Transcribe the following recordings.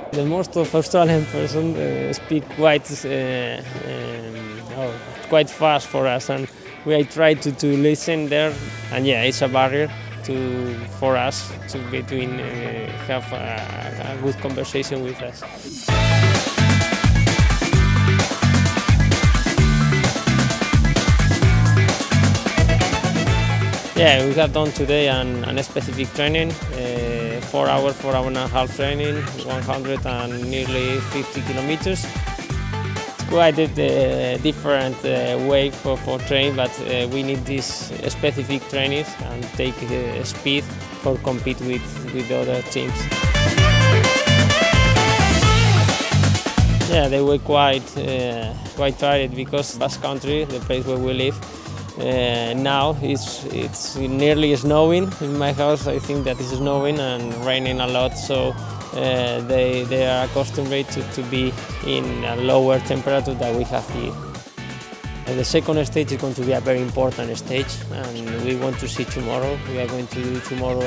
The most of Australian person speak quite fast for us, and we try to listen there. And yeah, it's a barrier for us to have a good conversation with us. Yeah, we have done today an specific training, 4 hours, 4 hours and a half training, 100 and nearly 50 kilometers. It's quite a different way for training, but we need this specific training and take speed for compete with other teams. Yeah, they were quite tired because Basque Country, the place where we live, now it's nearly snowing in my house. I think that it's snowing and raining a lot, so they are accustomed to be in a lower temperature than we have here. The second stage is going to be a very important stage, and we want to see tomorrow. We are going to do tomorrow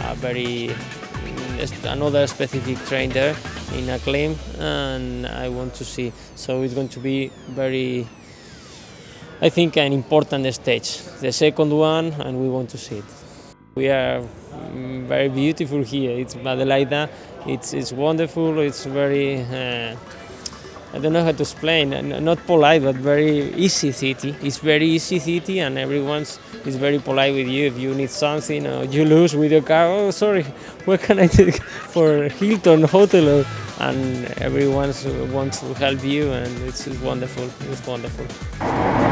another specific train there in a claim, and I want to see. So it's going to be very, I think, an important stage, the second one, and we want to see it. We are very beautiful here. It's Adelaida. It's wonderful. It's very, I don't know how to explain. Not polite, but very easy city. It's very easy city, and everyone is very polite with you. If you need something or you lose with your car, oh sorry, where can I take for Hilton Hotel? And everyone wants to help you, and it's wonderful. It's wonderful.